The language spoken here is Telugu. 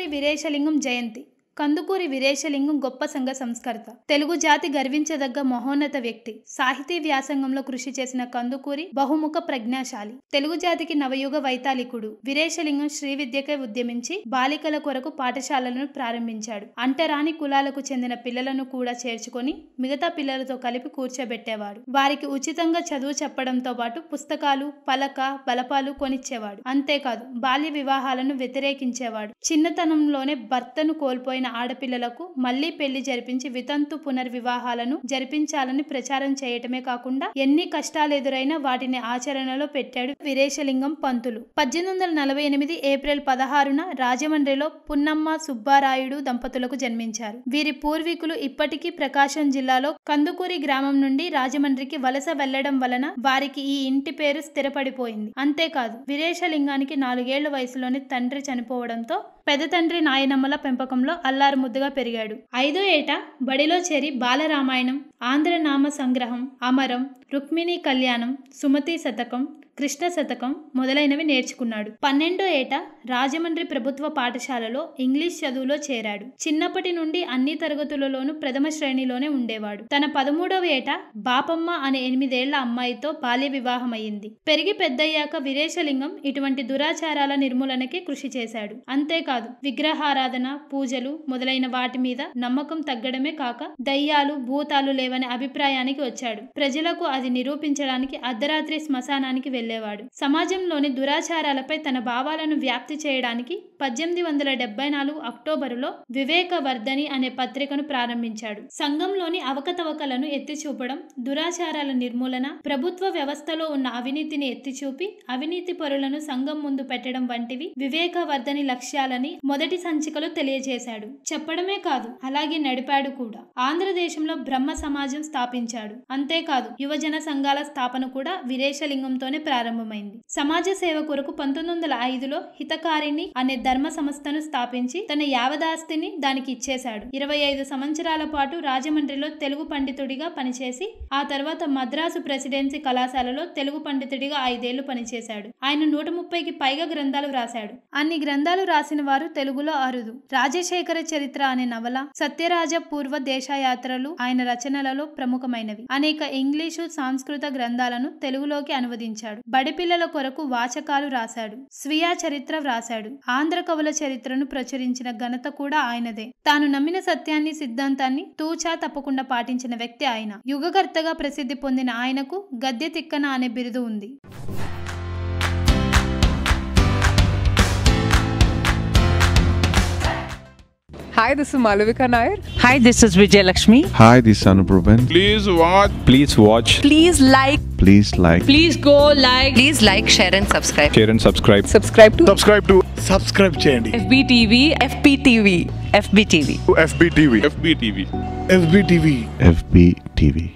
కందుకూరి వీరేశలింగం జయంతి. కందుకూరి వీరేశలింగం గొప్ప సంఘ సంస్కర్త, తెలుగు జాతి గర్వించదగ్గ మహోన్నత వ్యక్తి. సాహితీ వ్యాసంగంలో కృషి చేసిన కందుకూరి బహుముఖ ప్రజ్ఞాశాలి, తెలుగు జాతికి నవయుగ వైతాళికుడు. వీరేశలింగం శ్రీ విద్యకై ఉద్యమించి బాలికల కొరకు పాఠశాలలను ప్రారంభించాడు. అంటరాని కులాలకు చెందిన పిల్లలను కూడా చేర్చుకొని మిగతా పిల్లలతో కలిపి కూర్చోబెట్టేవాడు. వారికి ఉచితంగా చదువు చెప్పడంతో పాటు పుస్తకాలు, పలక, బలపాలు కొనిచ్చేవాడు. అంతేకాదు బాల్య వివాహాలను వ్యతిరేకించేవాడు. చిన్నతనంలోనే భర్తను కోల్పోయిన ఆడపిల్లలకు మళ్లీ పెళ్లి జరిపించి వితంతు పునర్వివాహాలను జరిపించాలని ప్రచారం చేయటమే కాకుండా ఎన్ని కష్టాలు ఎదురైనా వాటిని ఆచరణలో పెట్టాడు వీరేశలింగం పంతులు. 1848 ఏప్రిల్ 16న రాజమండ్రిలో పున్నమ్మ సుబ్బారాయుడు దంపతులకు జన్మించారు. వీరి పూర్వీకులు ఇప్పటికీ ప్రకాశం జిల్లాలో కందుకూరి గ్రామం నుండి రాజమండ్రికి వలస వెళ్లడం వలన వారికి ఈ ఇంటి పేరు స్థిరపడిపోయింది. అంతేకాదు వీరేశలింగానికి 4 ఏళ్ల వయసులోనే తండ్రి చనిపోవడంతో పెద్ద తండ్రి నాయనమ్మల పెంపకంలో అల్లారు ముద్దుగా పెరిగాడు. 5వ ఏట బడిలో చేరి బాలరామాయణం, ఆంధ్రనామ సంగ్రహం, అమరం, రుక్మిణీ కళ్యాణం, సుమతి శతకం, కృష్ణ శతకం మొదలైనవి నేర్చుకున్నాడు. 12వ ఏట రాజమండ్రి ప్రభుత్వ పాఠశాలలో ఇంగ్లీష్ చదువులో చేరాడు. చిన్నప్పటి నుండి అన్ని తరగతులలోనూ ప్రథమ శ్రేణిలోనే ఉండేవాడు. తన 13వ ఏట బాపమ్మ అనే 8 ఏళ్ల అమ్మాయితో బాల్య వివాహం అయింది. పెరిగి పెద్దయ్యాక వీరేశలింగం ఇటువంటి దురాచారాల నిర్మూలనకి కృషి చేశాడు. అంతేకాదు విగ్రహారాధన, పూజలు మొదలైన వాటి మీద నమ్మకం తగ్గడమే కాక దయ్యాలు, భూతాలు లేవనే అభిప్రాయానికి వచ్చాడు. ప్రజలకు అది నిరూపించడానికి అర్ధరాత్రి శ్మశానానికి వెళ్ళేవాడు. సమాజంలోని దురాచారాలపై తన భావాలను వ్యాప్తి చేయడానికి 1874 అక్టోబరులో వివేకవర్ధని అనే పత్రికను ప్రారంభించాడు. సంఘంలోని అవకతవకలను ఎత్తిచూపడం, దురాచారాల నిర్మూలన, ప్రభుత్వ వ్యవస్థలో ఉన్న అవినీతిని ఎత్తిచూపి అవినీతి పరులను సంఘం ముందు పెట్టడం వంటివి వివేకవర్ధని లక్ష్యాలని మొదటి సంచికలో తెలియజేశాడు. చెప్పడమే కాదు అలాగే నడిపాడు కూడా. ఆంధ్రదేశంలో బ్రహ్మ సమాజం స్థాపించాడు. అంతేకాదు యువజన సంఘాల స్థాపన కూడా వీరేశలింగంతోనే ప్రారంభమైంది. సమాజ సేవ కొరకు 1905లో హితకారిణి అనే ధర్మ సంస్థను స్థాపించి తన యావదాస్తిని దానికి ఇచ్చేశాడు. 25 సంవత్సరాల పాటు రాజమండ్రిలో తెలుగు పండితుడిగా పనిచేసి ఆ తర్వాత మద్రాసు ప్రెసిడెన్సీ కళాశాలలో తెలుగు పండితుడిగా 5 ఏళ్లు పనిచేశాడు. ఆయన 130కి పైగా గ్రంథాలు రాశాడు. అన్ని గ్రంథాలు రాసిన వారు తెలుగులో అరుదు. రాజశేఖర చరిత్ర అనే నవల, సత్యరాజ పూర్వ దేశయాత్రలు ఆయన రచనలలో ప్రముఖమైనవి. అనేక ఇంగ్లీషు, సంస్కృత గ్రంథాలను తెలుగులోకి అనువదించాడు. బడిపిల్లల కొరకు వాచకాలు రాశాడు. స్వీయ చరిత్ర వ్రాశాడు. ఆంధ్ర కవుల చరిత్రను ప్రచురించిన ఘనత కూడా ఆయనదే. తాను నమ్మిన సత్యాన్ని, సిద్ధాంతాన్ని తూచా తప్పకుండా పాటించిన వ్యక్తి ఆయన. యుగకర్తగా ప్రసిద్ధి పొందిన ఆయనకు గద్య తిక్కన అనే బిరుదు ఉంది. Hi, this is Malavika Nair. Hi, this is Vijayalakshmi. Hi, this is Anupravan. Please watch. Please watch. Please like. Please like. Please go like. Please like, share and subscribe. Share and subscribe. Subscribe to Subscribe చేయండి. FBTV. FBTV. FBTV. FBTV. FBTV. FBTV.